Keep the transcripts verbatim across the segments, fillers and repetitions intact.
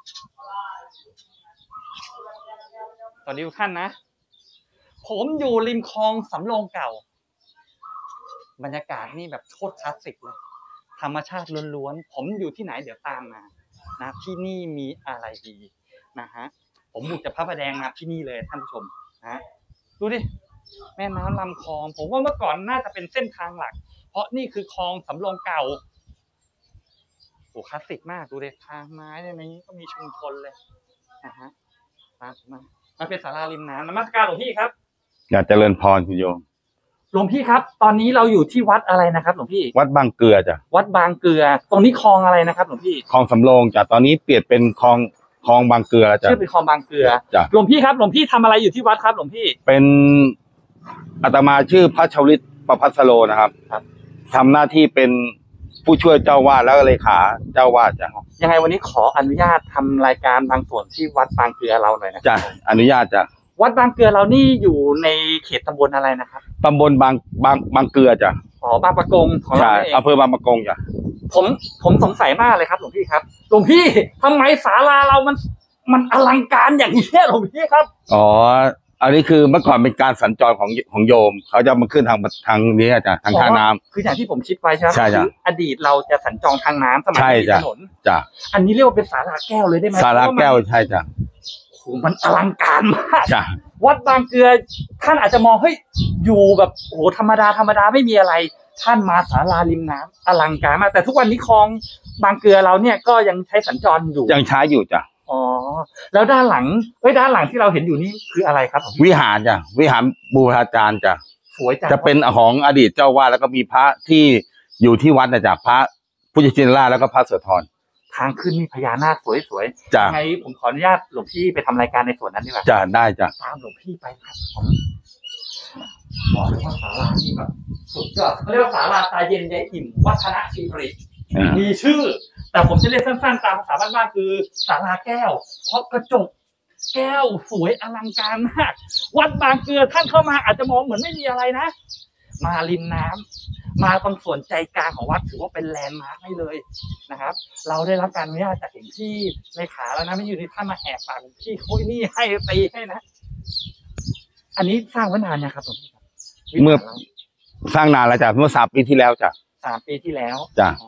สวัสดีทุกท่านนะผมอยู่ริมคลองสำโรงเก่าบรรยากาศนี่แบบโคตรคลาสสิกเลยธรรมชาติล้วนๆผมอยู่ที่ไหนเดี๋ยวตามมานะที่นี่มีอะไรดีนะฮะผมบุกจากพระประแดงมาที่นี่เลยท่านผู้ชมนะดูดิแม่น้ำลำคลองผมว่าเมื่อก่อนน่าจะเป็นเส้นทางหลักเพราะนี่คือคลองสำโรงเก่าโอ้คลาสสิกมากดูดิทางไม้ในนี้ก็มีชุมชนเลยนะฮะตามมามันเป็นศาลาริมน้ำนมัสการหลวงพี่ครับอยากเจริญพรคุณโยมหลวงพี่ครับตอนนี้เราอยู่ที่วัดอะไรนะครับหลวงพี่วัดบางเกลือจ้ะวัดบางเกลือตรงนี้คลองอะไรนะครับหลวงพี่คลองสำโรงจ้ะตอนนี้เปลี่ยนเป็นคลองคลองบางเกลือจ้ะชื่อเป็นคลองบางเกลือจ้ะหลวงพี่ครับหลวงพี่ทำอะไรอยู่ที่วัดครับหลวงพี่เป็นอาตมาชื่อพระชวลิตประภัสโรนะครับครับทำหน้าที่เป็นผู้ช่วยเจ้าวาดแล้วก็เลขาเจ้าวาดจ้ะยังไงวันนี้ขออนุญาตทำรายการบางส่วนที่วัดบางเกลือเราหน่อยนะจ้ะอนุญาตจ้ะวัดบางเกลือเรานี่อยู่ในเขตตำบลอะไรนะครับตำบลบางบางบางเกลือจ้ะอ๋อบางปะกงของเราเองอำเภอบางปะกงจ้ะผมผมสงสัยมากเลยครับหลวงพี่ครับหลวงพี่ทำไมศาลาเรามันมันอลังการอย่างนี้หลวงพี่ครับอ๋ออันนี้คือเมื่อก่อนเป็นการสัญจรของของโยมเขาจะมาขึ้นทางทางนี้จ้ะทางท่าน้ำคืออย่างที่ผมคิดไว้ใช่ไหมใช่จ้ะอดีตเราจะสัญจรทางน้ำสมัยมีถนนจ้ะอันนี้เรียกว่าเป็นศาลาแก้วเลยได้ไหมศาลาแก้วใช่จ้ะโอ้มันอลังการมากจ้ะวัดบางเกลือท่านอาจจะมองเฮ้ยอยู่แบบโอ้โหธรรมดาธรรมดาไม่มีอะไรท่านมาศาลาริมน้ำอลังการมากแต่ทุกวันนี้คลองบางเกลือเราเนี่ยก็ยังใช้สัญจรอยู่ยังใช้อยู่จ้ะอ๋อแล้วด้านหลังเฮ้ยด้านหลังที่เราเห็นอยู่นี่คืออะไรครับวิหารจ้ะวิหารบูรพาจารย์จ้ะสวยจังจะเป็นของอดีตเจ้าวาดแล้วก็มีพระที่อยู่ที่วัดนะจ้ะพระพุทธชินราชแล้วก็พระโสธรทางขึ้นนี่พญานาคสวยๆจ้ะไงผมขออนุญาตหลวงพี่ไปทำรายการในส่วนนั้นดีกว่าจ้ะได้จ้ะตามหลวงพี่ไปครับผมบอกเลยว่าศาลานี่แบบสุดยอดเขาเรียกว่าศาลาตาเย็นยายอิ่มวัฒนศิริมีชื่อแต่ผมจะเรียกสั้นๆตามภาษาบ้านๆคือศาลาแก้วเพราะกระจกแก้วสวยอลังการมากวัดบางเกลือท่านเข้ามาอาจจะมองเหมือนไม่มีอะไรนะมาริมน้ำมาตรงส่วนใจกลางของวัดถือว่าเป็นแลนด์มาร์คให้เลยนะครับเราได้รับการอนุญาตจากเห็นที่เลขาแล้วนะไม่อยู่ในท่านมาแหกปากที่คุยนี่ให้ตีให้นะอันนี้สร้างไว้นานนะครับผมเมื่อสร้างนานแล้วจ้ะเมื่อสามปีที่แล้วจ้ะสามปีที่แล้วจ้ะ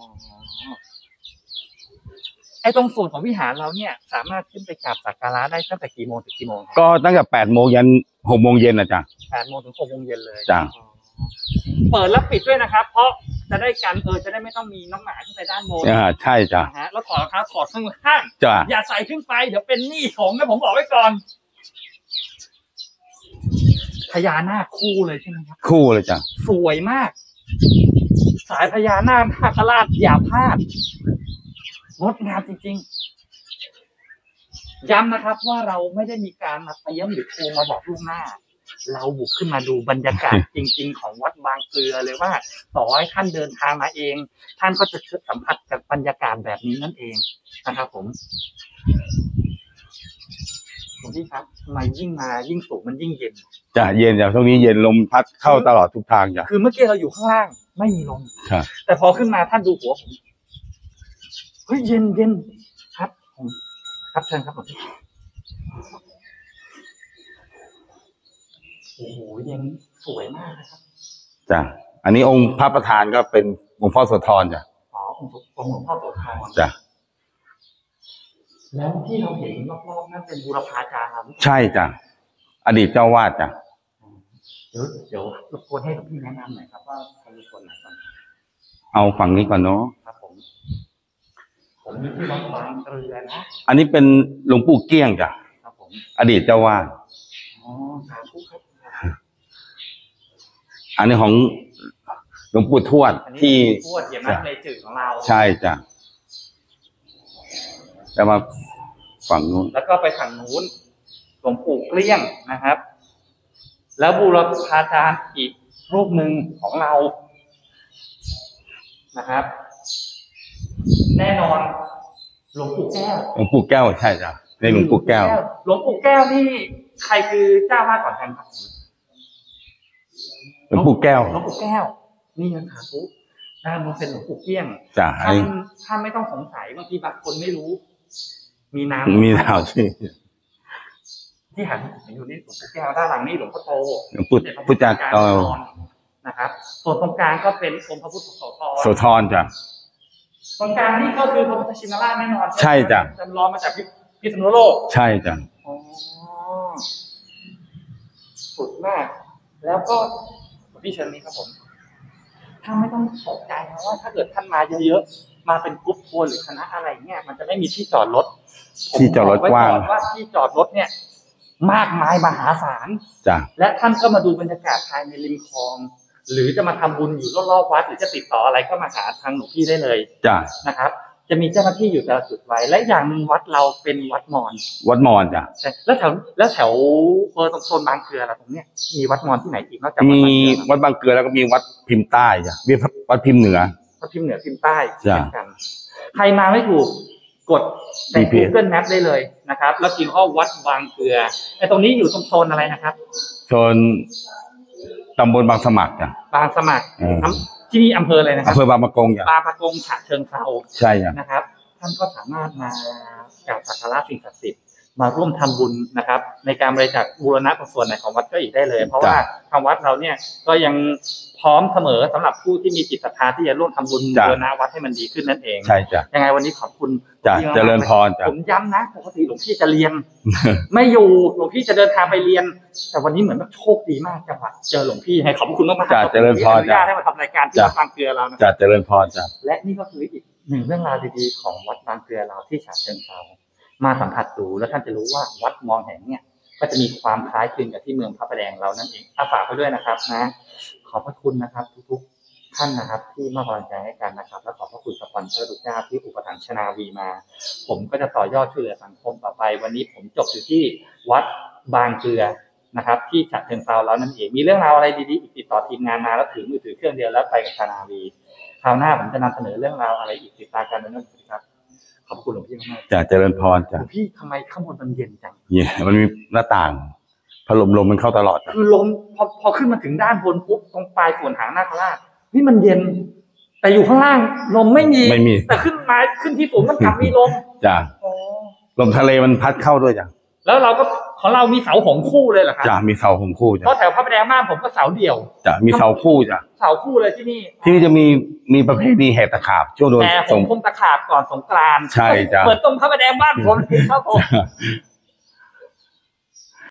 ไอ้ตรงส่วนของวิหารเราเนี่ยสามารถขึ้นไปกราบสักการะได้ตั้งแต่กี่โมงถึงกี่โมงก็ตั้งแต่แปดโมงยันหกโมงเย็นนะจ๊ะแปดโมงถึงหกโมงเย็นเลยจ้ะเปิดแล้วปิดด้วยนะครับเพราะจะได้กันเออจะได้ไม่ต้องมีน้องหมาขึ้นไปด้านบนอ่าใช่จ้ะฮะแล้วถอดรองเท้าถอดข้างล่างจ้ะอย่าใส่ขึ้นไปเดี๋ยวเป็นหนี้ของนะผมบอกไว้ก่อนพญานาคคู่เลยใช่ไหมครับคู่เลยจ้ะสวยมากสายพญานาคนาคราชอย่าพลาดงดงามจริงๆย้ำนะครับว่าเราไม่ได้มีการมาเตรียมหรือโทรมาบอกล่วงหน้าเราบุกขึ้นมาดูบรรยากาศจริงๆของวัดบางเกลือเลยว่าต่อให้ท่านเดินทางมาเองท่านก็จะสัมผัสกับบรรยากาศแบบนี้นั่นเองนะครับผมผมที่ครับทำไมยิ่งมายิ่งสูงมันยิ่งเย็นจ้ะเย็นอย่างช่วงนี้เย็นลมพัดเข้าตลอดทุกทางจ้ะคือเมื่อกี้เราอยู่ข้างล่างไม่มีลมแต่พอขึ้นมาท่านดูหัวผมเฮ้ยเย็นเย็นครับผมครับเชิญครับผมโอ้โหเย็นสวยมากนะครับจ้ะอันนี้องค์พระประธานก็เป็นองค์พ่อโสธรจ้ะอ๋อองค์องค์หลวงพ่อโสธรจ้ะแล้วที่เราเห็นรอบๆนั่นเป็นบูรพาจารย์ครับใช่จ้ะอดีตเจ้าวาดจ้ะเดี๋ยวเดี๋ยวรบกวนให้พี่แนะนำหน่อยครับว่าเป็นคนไหนก่อนเอาฝั่งนี้ก่อนเนาะครับผมผมมีที่วัดบางเกลือนะอันนี้เป็นหลวงปู่เกี้ยงจ้ะครับผมอดีตเจ้าวาดอ๋อสาธุครับอันนี้ของหลวงปู่ทวดที่ทวดเยี่ยมมากในจืดของเราใช่จ้ะจะมาฝั่งนู้นแล้วก็ไปฝั่งนู้นหลวงปู่เกลี้ยงนะครับแล้วบูรพาจารย์อีกรูปหนึ่งของเรานะครับแน่นอนหลวงปู่แก้วหลวงปู่แก้วใช่จ้ะในหลวงปู่แก้วหลวงปู่แก้วนี่ใครคือเจ้าวาดก่อนกันครับหลวงปู่แก้วหลวงปู่แก้วนี่ยังสาธุด้านนู้นเป็นหลวงปู่เกี้ยงจ้ะท่านท่านไม่ต้องสงสัยบางทีบางคนไม่รู้มีน้ำมีดาวชื่อที่หันอยู่นี่หลวงปู่แก้วด้านหลังนี่หลวงพ่อโตพุทธพุทธจักรนะครับส่วนตรงกลางก็เป็นองค์พระพุทธโสธรโสธรจ้ะตรงกลางนี่ก็คือพระพุทธชินราชแน่นอนใช่จ้ะจำลองมาจากพิษณุโลกใช่จ้ะอ๋อสุดมาก แล้วก็พี่เชิญนี้ครับผมถ้าไม่ต้องตกใจนะว่าถ้าเกิดท่านมาเยอะๆมาเป็นกรุ๊ปทัวร์หรือคณะอะไรเนี่ยมันจะไม่มีที่จอดรถที่จอดรถกว้างผมบอกไก่อนว่าที่จอดรถเนี่ย มากมายมหาศาลจ้ะและท่านก็มาดูบรรยากาศภายในริมคลอง หรือจะมาทำบุญอยู่รอบๆวัดหรือจะติดต่ออะไรก็มาหาทางหลวงพี่ได้เลยจ้ะนะครับ จะมีเจ้าหน้าที่อยู่แต่ละจุดไว้และอย่างหนึ่งวัดเราเป็นวัดมอญวัดมอญจ้ะใช่แล้วแถวแล้วแถวเออตรงโซนบางเกลืออะไรตรงเนี้ยมีวัดมอญที่ไหนอีกนอกจากมีวัวัดดบางเกลือแล้วก็มีวัดพิมพ์ใต้จ้ะมีวัดพิมพ์เหนือวัดพิมพ์เหนือพิมพ์ใต้จ้ะเช่นกัน ใครมาไม่ถูกกดในจี พี เอส Google Map ได้เลยนะครับ แล้วพิมพ์ข้อวัดบางเกลือไอ้ตรงนี้อยู่ตรงโซนอะไรนะครับโซนตำบลบางสมัครจ้ะบางสมัครอืมอำที่นี่อำเภออะไรนะครัอำเภอบางปะกงจ้ะบางปะกงฉะเชิงเทราใช่จ้ะนะครับ ท่านก็สามารถมากราบสักการะสิ่งศักดิ์สิทธิ์มาร่วมทำบุญนะครับ ในการบริจาคบูรณะตรงส่วนไหนของวัดก็อีกได้เลย เพราะว่าทางวัดเราเนี่ยก็ยังพร้อมเสมอสำหรับผู้ที่มีจิตศรัทธาที่จะร่วมทำบุญบูรณะวัดให้มันดีขึ้นนั่นเองใช่จ้ะยังไงวันนี้ขอบคุณจ้ะพี่มากๆเจริญพรจ้ะผมย้ำนะปกติหลวงพี่จะเรียน ไม่อยู่หลวงพี่จะเดินทางไปเรียน แต่วันนี้เหมือนแบบโชคดีมากจังหวะเจอหลวงพี่ให้ขอบคุณมากๆจ้ะขอบคุณเจริญพรที่อนุญาตจ้ะให้มาทำรายการที่จ้ะวัดบางเกลือเรานะคจ้ะรับเจริญพรจ้ะและนี่ก็คืออีกหนึ่งเรื่องราวดีๆของวัดบางเกลือเราที่ฉะเชิงเทรามาสัมผัสดูแล้วท่านจะรู้ว่าวัดมองแห่งเนี่ยก็จะมีความคล้ายคลึงกับที่เมืองพระประแดงเรานั่นเองอาฝากไปด้วยนะครับนะ ขอบพระคุณนะครับ ทุกๆท่านนะครับ ที่มากำลังใจให้กันนะครับ และขอบพระคุณสปอนเซอร์ทุกเจ้าที่อุปถัมภ์ชนาวีมา ผมก็จะต่อยอดช่วยเหลือสังคมต่อไป วันนี้ผมจบอยู่ที่วัดบางเกลือนะครับ ที่ฉะเชิงเทราแล้วนั่นเองมีเรื่องราวอะไรดีๆอีกติดต่อทีมงานมาแล้วถือมือถือเครื่องเดียวแล้วไปกับชนาวีคราวหน้าผมจะนำเสนอเรื่องราวอะไรอีกติดตามกันด้วยนะครับ ขอบคุณหลวงพี่มากจ้ะเจริญพรๆหจ้ะลวงพี่ทำไมข้างบนมันเย็นจังเนี่ยมันมีหน้าต่างพัดลมลมมันเข้าตลอดจ้ะคือลมพอพอขึ้นมาถึงด้านบนปุ๊บตรงปลายส่วนหางนาคราชนี่มันเย็น แต่อยู่ข้างล่างลมไม่มีไม่มีแต่ขึ้นมาขึ้นที่สูงมันกลับมีลมจ้ะอ๋อลมทะเลมันพัดเข้าด้วยจ้ะแล้วเราก็ของเรามีเสาหงคู่เลยเหรอครับจ้ะมีเสาหงคู่จ้ะเพราะแถวพระประแดงบ้านผมก็เสาเดี่ยวจ้ะมีเสาคู่จ้ะเสาคู่เลยที่นี่ที่นี่จะมีมีประเพณีแห่ตะขาบช่วงโดนแต่ผส่มงคงตะขาบก่อนสงกรานต์ใช่จ้ะเหมือนตรงพระประแดงบ้านผมเลยครับผม